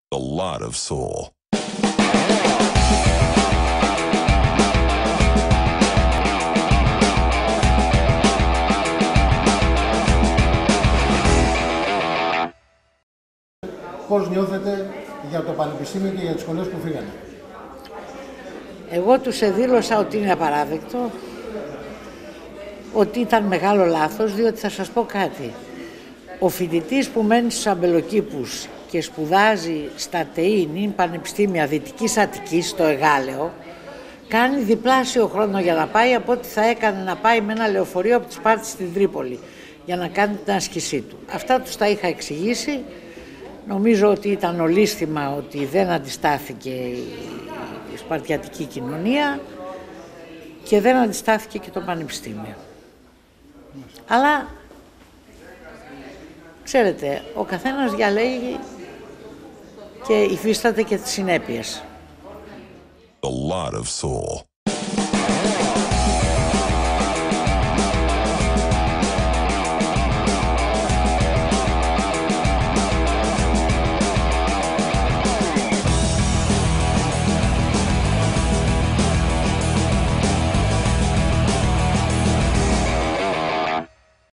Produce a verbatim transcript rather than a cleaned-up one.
A lot of soul. Πώς νιώθετε για το Πανεπιστήμιο και για τις σχολές που φύγανε? Εγώ τους εδήλωσα ότι είναι απαράδεκτο, ότι ήταν μεγάλο λάθος, διότι θα σας πω κάτι. Ο φοιτητής που μένει στους αμπελοκήπους και σπουδάζει στα ΤΕΗ, Πανεπιστήμια Δυτικής Αττικής, στο Εγάλεο, κάνει διπλάσιο χρόνο για να πάει από ό,τι θα έκανε να πάει με ένα λεωφορείο από τη Σπάρτη στην Τρίπολη για να κάνει την άσκησή του. Αυτά τους τα είχα εξηγήσει. Νομίζω ότι ήταν ολίσθημα ότι δεν αντιστάθηκε η σπαρτιατική κοινωνία και δεν αντιστάθηκε και το Πανεπιστήμιο. Αλλά, ξέρετε, ο καθένας διαλέγει και υφίσταται και τις συνέπειες. A lot of soul.